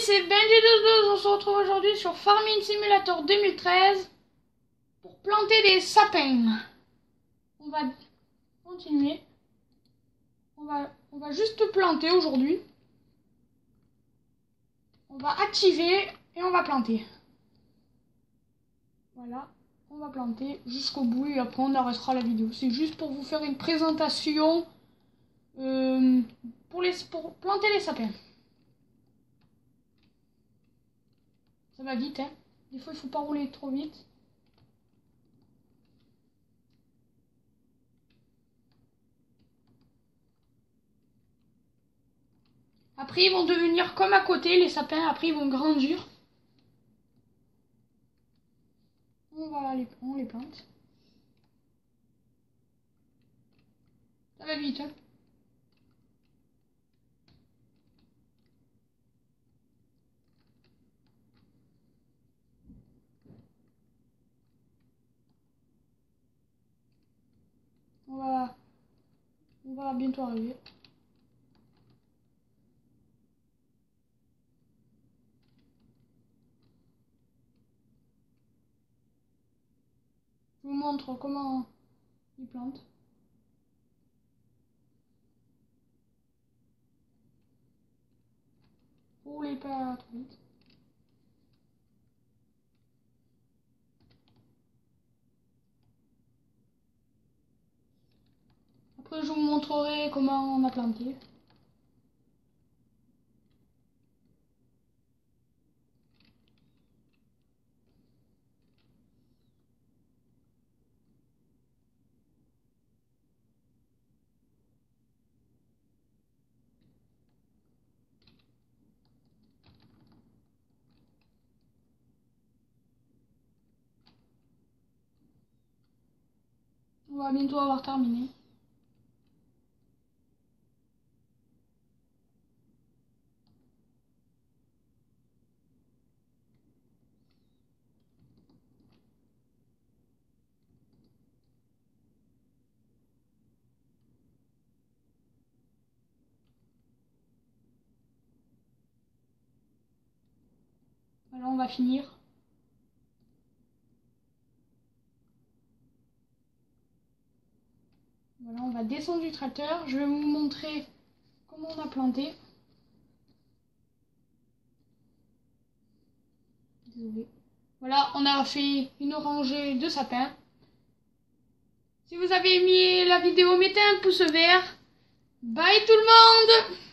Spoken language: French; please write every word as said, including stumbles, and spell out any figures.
c'est Benji deux deux, on se retrouve aujourd'hui sur Farming Simulator deux mille treize pour planter des sapins. On va continuer. On va, on va juste planter aujourd'hui. On va activer et on va planter. Voilà, on va planter jusqu'au bout et après on arrêtera la vidéo. C'est juste pour vous faire une présentation euh, pour, les, pour planter les sapins. Ça va vite, hein. Des fois, il faut pas rouler trop vite. Après, ils vont devenir comme à côté, les sapins. Après, ils vont grandir. Voilà, les, on les plante. Ça va vite, hein. On va, on va bientôt arriver. Je vous montre comment ils plantent. Roulez pas trop vite. Après, je vous montrerai comment on a planté. On va bientôt avoir terminé. Voilà, on va finir. Voilà, on va descendre du tracteur. Je vais vous montrer comment on a planté. Désolé. Voilà, on a fait une rangée de sapins. Si vous avez aimé la vidéo, mettez un pouce vert. Bye tout le monde!